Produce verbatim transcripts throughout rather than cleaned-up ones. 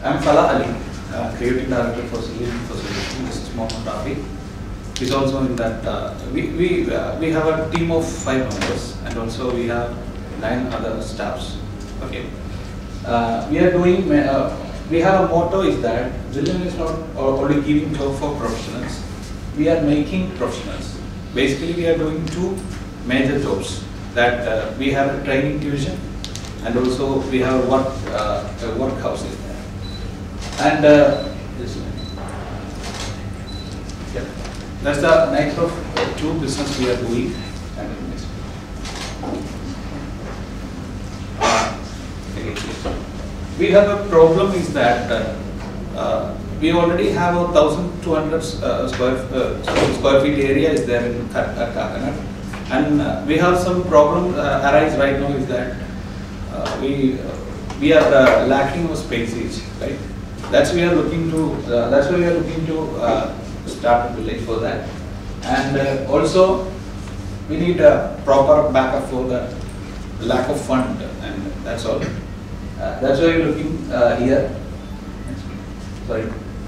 I'm Falah Ali, uh, Creative Director for Solution for Solution. This is Mohammed Rafi. He's also in that. Uh, we we uh, we have a team of five members, and also we have nine other staffs. Okay. Uh, we are doing. Uh, we have a motto is that Zillion is not only giving job for professionals. We are making professionals. Basically, we are doing two major jobs. That uh, we have a training division, and also we have work uh, a workhouse is there. And uh, this one. Yeah. That's the nature of uh, two business we are doing. And next. Uh, okay. We have a problem is that uh, uh, we already have a thousand two hundred uh, square uh, square feet area is there in Kakinada. And uh, we have some problem uh, arise right now is that uh, we uh, we are uh, lacking of spaces, right? That's we are looking to. Uh, that's why we are looking to uh, start a village for that, and uh, also we need a proper backup for the lack of fund, and that's all. Uh, that's why we are looking uh, here. Sorry.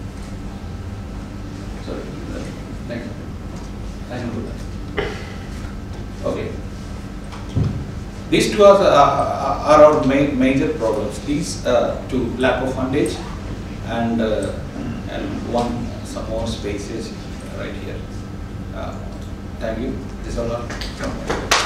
Sorry. Next. I can do that. Okay. These two are, uh, are our main major problems. These uh, two, lack of fundage and uh, and one some more spaces right here. Uh, thank you. These are all.